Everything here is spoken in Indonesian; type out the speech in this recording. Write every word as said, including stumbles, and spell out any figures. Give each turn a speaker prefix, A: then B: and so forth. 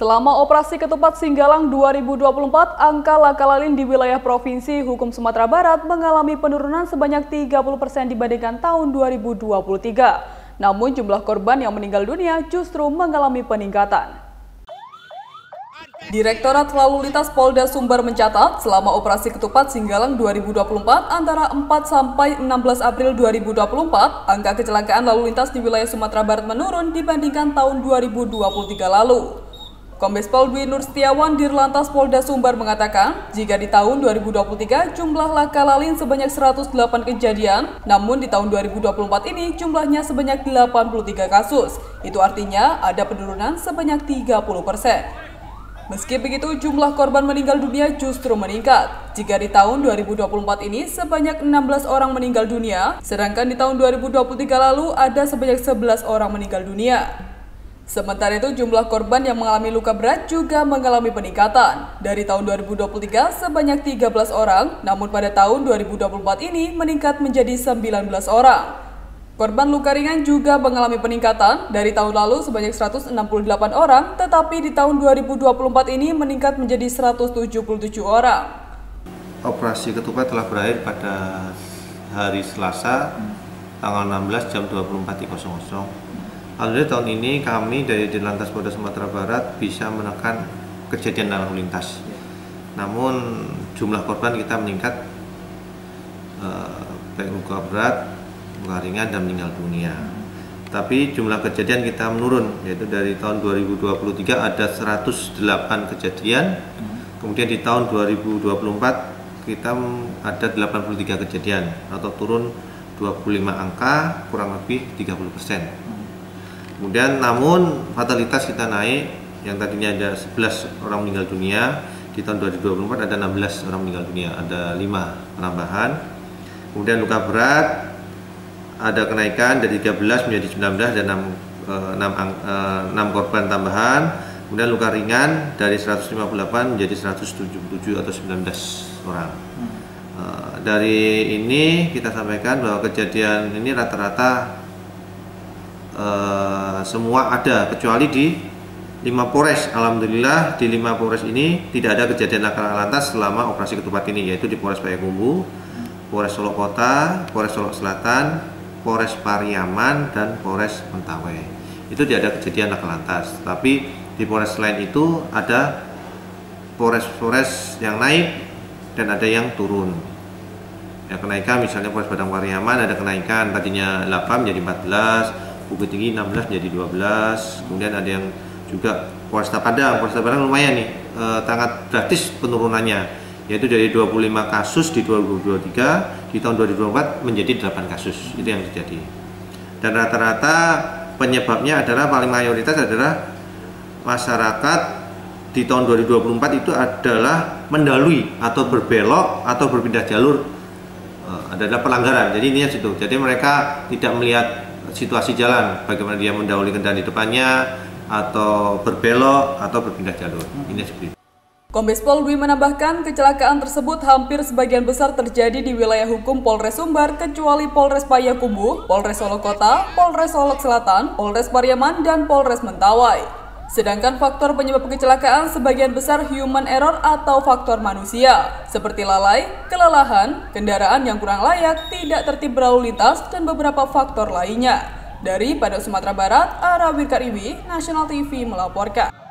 A: Selama operasi Ketupat Singgalang dua ribu dua puluh empat, angka laka lalin di wilayah Provinsi Hukum Sumatera Barat mengalami penurunan sebanyak tiga puluh persen dibandingkan tahun dua ribu dua puluh tiga. Namun jumlah korban yang meninggal dunia justru mengalami peningkatan. Direktorat Lalu Lintas Polda Sumbar mencatat, selama operasi Ketupat Singgalang dua ribu dua puluh empat antara empat sampai enam belas April dua ribu dua puluh empat, angka kecelakaan lalu lintas di wilayah Sumatera Barat menurun dibandingkan tahun dua ribu dua puluh tiga lalu. Kombes Pol Dwi Nur Setiawan Dirlantas Polda Sumbar mengatakan, jika di tahun dua ribu dua puluh tiga jumlah laka lalin sebanyak seratus delapan kejadian, namun di tahun dua ribu dua puluh empat ini jumlahnya sebanyak delapan puluh tiga kasus. Itu artinya ada penurunan sebanyak tiga puluh persen. Meski begitu, jumlah korban meninggal dunia justru meningkat. Jika di tahun dua ribu dua puluh empat ini sebanyak enam belas orang meninggal dunia, sedangkan di tahun dua ribu dua puluh tiga lalu ada sebanyak sebelas orang meninggal dunia. Sementara itu, jumlah korban yang mengalami luka berat juga mengalami peningkatan. Dari tahun dua ribu dua puluh tiga sebanyak tiga belas orang, namun pada tahun dua ribu dua puluh empat ini meningkat menjadi sembilan belas orang. Korban luka ringan juga mengalami peningkatan. Dari tahun lalu sebanyak seratus enam puluh delapan orang, tetapi di tahun dua ribu dua puluh empat ini meningkat menjadi seratus tujuh puluh tujuh orang.
B: Operasi Ketupat telah berakhir pada hari Selasa, tanggal enam belas jam dua puluh empat nol nol. Alhamdulillah tahun ini kami dari Dirlantas Polda Sumatera Barat bisa menekan kejadian lalu lintas. Namun jumlah korban kita meningkat, eh, baik luka berat, luka ringan dan meninggal dunia. Tapi jumlah kejadian kita menurun, yaitu dari tahun dua ribu dua puluh tiga ada seratus delapan kejadian, kemudian di tahun dua ribu dua puluh empat kita ada delapan puluh tiga kejadian atau turun dua puluh lima angka, kurang lebih tiga puluh persen. Kemudian namun fatalitas kita naik, yang tadinya ada sebelas orang meninggal dunia, di tahun dua ribu dua puluh empat ada enam belas orang meninggal dunia, ada lima penambahan. Kemudian luka berat ada kenaikan dari tiga belas menjadi sembilan belas dan enam korban tambahan. Kemudian luka ringan dari seratus lima puluh delapan menjadi seratus tujuh puluh tujuh atau sembilan belas orang. Hmm. Dari ini kita sampaikan bahwa kejadian ini rata-rata Uh, semua ada, kecuali di lima Polres. Alhamdulillah di lima Polres ini tidak ada kejadian laka lantas selama operasi Ketupat ini, yaitu di Polres Payakumbuh, Polres Solok Kota, Polres Solok Selatan, Polres Pariaman, dan Polres Mentawai. Itu tidak ada kejadian laka lantas. Tapi di Polres selain itu ada Polres-Polres yang naik dan ada yang turun. Ya, kenaikan misalnya Polres Padang Pariaman ada kenaikan, tadinya delapan menjadi empat belas, Bukit Tinggi enam belas menjadi dua belas, kemudian ada yang juga Polresta Padang, Polresta Padang lumayan nih, e, sangat drastis penurunannya, yaitu dari dua puluh lima kasus di dua ribu dua puluh tiga, di tahun dua ribu dua puluh empat menjadi delapan kasus, itu yang terjadi. Dan rata-rata penyebabnya adalah paling mayoritas adalah masyarakat di tahun dua ribu dua puluh empat itu adalah mendalui atau berbelok atau berpindah jalur, e, adalah pelanggaran, jadi intinya situ. Jadi mereka tidak melihat situasi jalan, bagaimana dia mendahului kendaraan di depannya, atau berbelok, atau berpindah jalur. Ini seperti itu.
A: Kombes Pol Dwi menambahkan, kecelakaan tersebut hampir sebagian besar terjadi di wilayah hukum Polres Sumbar, kecuali Polres Payakumbuh, Polres Solok Kota, Polres Solok Selatan, Polres Pariaman, dan Polres Mentawai. Sedangkan faktor penyebab kecelakaan sebagian besar human error atau faktor manusia, seperti lalai, kelelahan, kendaraan yang kurang layak, tidak tertib berlalu lintas, dan beberapa faktor lainnya. Dari Padang Sumatera Barat, Ara Wirkariwi, Nasional T V melaporkan.